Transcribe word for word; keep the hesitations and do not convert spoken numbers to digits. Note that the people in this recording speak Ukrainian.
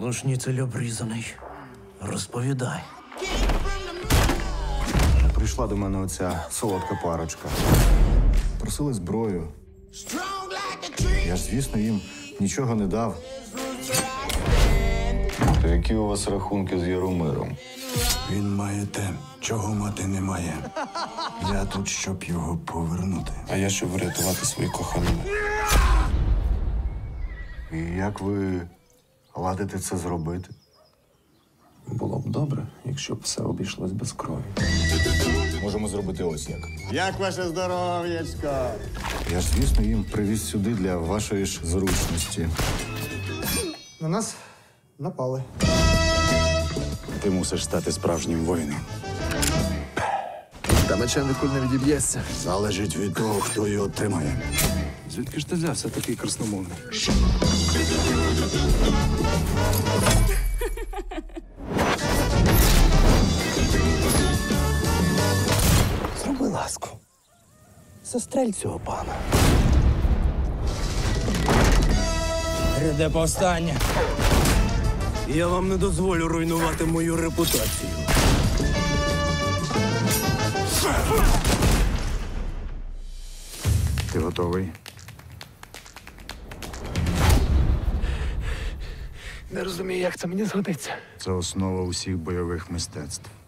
Ну, шніцель обрізаний. Розповідай. Прийшла до мене оця солодка парочка. Просили зброю. Я ж, звісно, їм нічого не дав. То які у вас рахунки з Яромиром? Він має те, чого мати не має. Я тут, щоб його повернути. А я щоб врятувати свої кохані. І як ви ладите це зробити? Було б добре, якщо б все обійшлось без крові. Можемо зробити ось як. Як ваше здоров'ячко? Я ж, звісно, їм привіз сюди для вашої ж зручності. На нас напали. Ти мусиш стати справжнім воїном. Та мечем ніколи не відіб'єшся. Залежить від того, хто його тримає. Звідки ж ти взявся такий красномовний? Зроби ласку. Застрель цього пана. Гряде повстання. Я вам не дозволю руйнувати мою репутацію. Ти готовий? Не розумію, як це мені згодиться. Це основа усіх бойових мистецтв.